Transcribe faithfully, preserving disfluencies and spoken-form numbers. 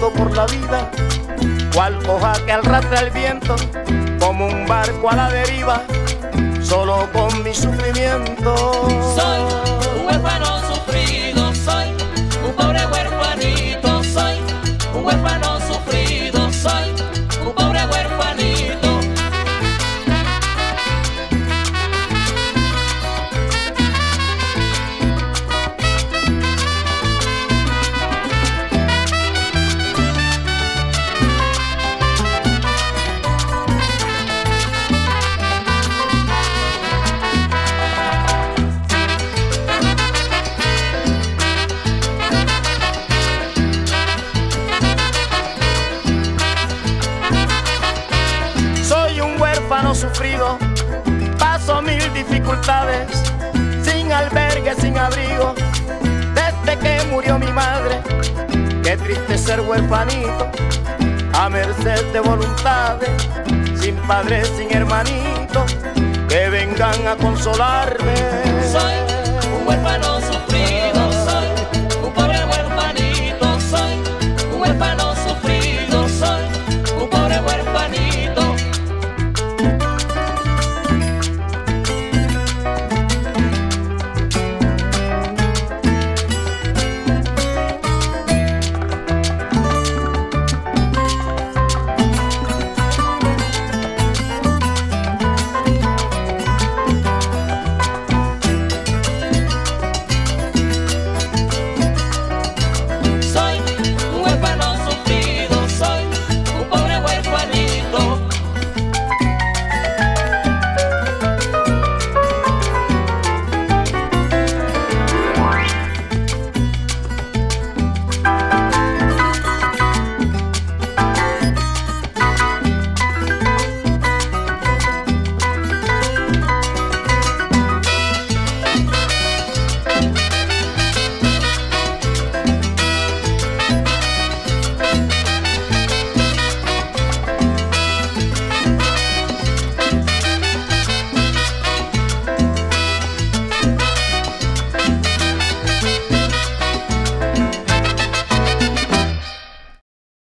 vagando por la vida, cual hoja que arrastra el viento, como un barco a la deriva, solo con mi sufrimiento. Soy un huérfano sufrido, soy un pobre huérfanito, soy un huérfano sufrido, soy un pobre huérfanito. Sufrido, paso mil dificultades, sin albergue, sin abrigo, desde que murió mi madre. Qué triste ser huérfanito, a merced de voluntades, sin padre, sin hermanito, que vengan a consolarme. Soy un huérfano